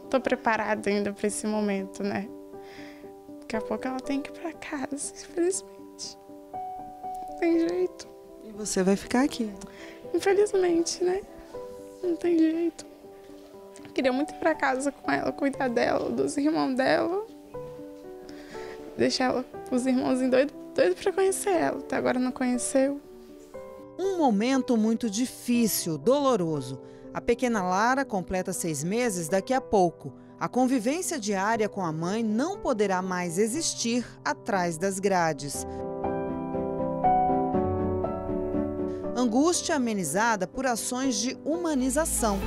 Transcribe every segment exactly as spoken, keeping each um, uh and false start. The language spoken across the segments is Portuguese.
tô preparada ainda para esse momento, né? Daqui a pouco ela tem que ir para casa, infelizmente. Não tem jeito. E você vai ficar aqui? Infelizmente, né? Não tem jeito. Queria muito ir para casa com ela, cuidar dela, dos irmãos dela. Deixar ela, os irmãozinhos doidos doido para conhecer ela. Até agora não conheceu. Um momento muito difícil, doloroso. A pequena Lara completa seis meses daqui a pouco. A convivência diária com a mãe não poderá mais existir atrás das grades. Angústia amenizada por ações de humanização.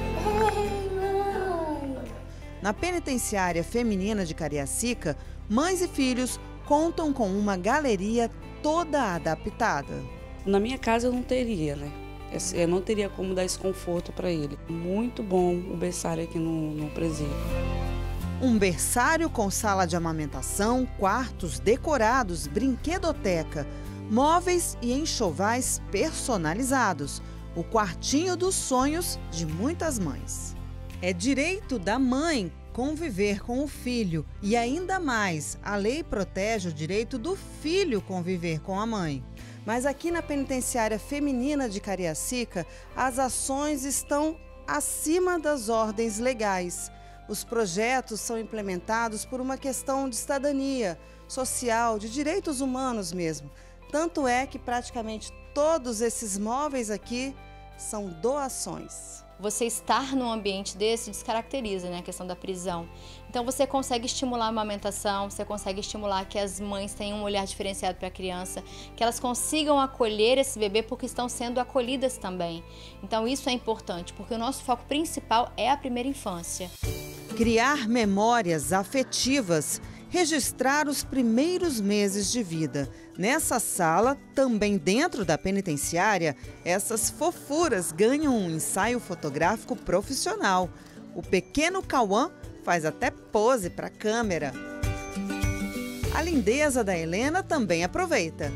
Na penitenciária feminina de Cariacica, mães e filhos contam com uma galeria toda adaptada. Na minha casa eu não teria, né? Eu não teria como dar esse conforto para ele. Muito bom o berçário aqui no, no presídio. Um berçário com sala de amamentação, quartos decorados, brinquedoteca, móveis e enxovais personalizados. O quartinho dos sonhos de muitas mães. É direito da mãe conviver com o filho e ainda mais, a lei protege o direito do filho conviver com a mãe. Mas aqui na penitenciária feminina de Cariacica, as ações estão acima das ordens legais. Os projetos são implementados por uma questão de cidadania, social, de direitos humanos mesmo. Tanto é que praticamente todos esses móveis aqui são doações. Você estar num ambiente desse descaracteriza, né, a questão da prisão. Então você consegue estimular a amamentação, você consegue estimular que as mães tenham um olhar diferenciado para a criança, que elas consigam acolher esse bebê porque estão sendo acolhidas também. Então isso é importante, porque o nosso foco principal é a primeira infância. Criar memórias afetivas, registrar os primeiros meses de vida. Nessa sala, também dentro da penitenciária, essas fofuras ganham um ensaio fotográfico profissional. O pequeno Cauã faz até pose para a câmera. A lindeza da Helena também aproveita.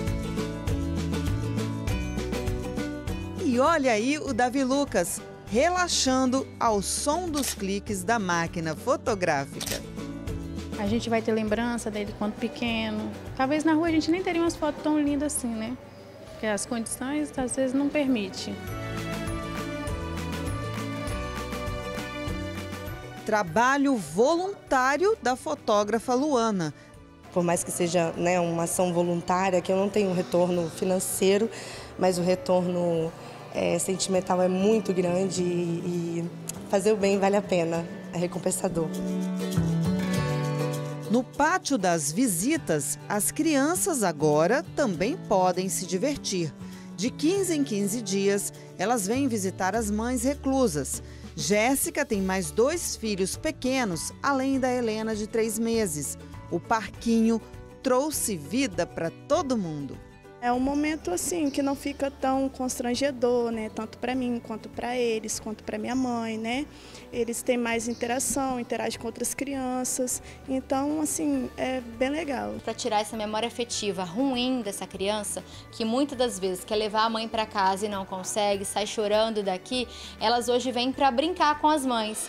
E olha aí o Davi Lucas, relaxando ao som dos cliques da máquina fotográfica. A gente vai ter lembrança dele quando pequeno. Talvez na rua a gente nem teria umas fotos tão lindas assim, né? Porque as condições às vezes não permitem. Trabalho voluntário da fotógrafa Luana. Por mais que seja, né, uma ação voluntária, que eu não tenho um retorno financeiro, mas o retorno é, sentimental é muito grande e, e fazer o bem vale a pena, é recompensador. No pátio das visitas, as crianças agora também podem se divertir. De quinze em quinze dias, elas vêm visitar as mães reclusas. Jéssica tem mais dois filhos pequenos, além da Helena de três meses. O parquinho trouxe vida para todo mundo. É um momento assim que não fica tão constrangedor, né? Tanto para mim quanto para eles, quanto para minha mãe, né? Eles têm mais interação, interagem com outras crianças, então assim é bem legal. Para tirar essa memória afetiva ruim dessa criança, que muitas das vezes quer levar a mãe para casa e não consegue, sai chorando daqui, elas hoje vêm para brincar com as mães.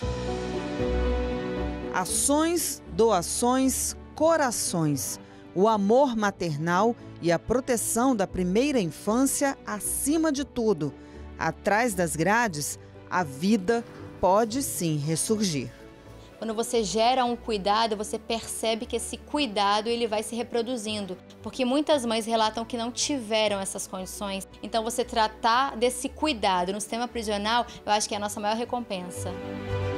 Ações, doações, corações. O amor maternal e a proteção da primeira infância acima de tudo. Atrás das grades, a vida pode sim ressurgir. Quando você gera um cuidado, você percebe que esse cuidado ele vai se reproduzindo. Porque muitas mães relatam que não tiveram essas condições. Então você tratar desse cuidado no sistema prisional, eu acho que é a nossa maior recompensa.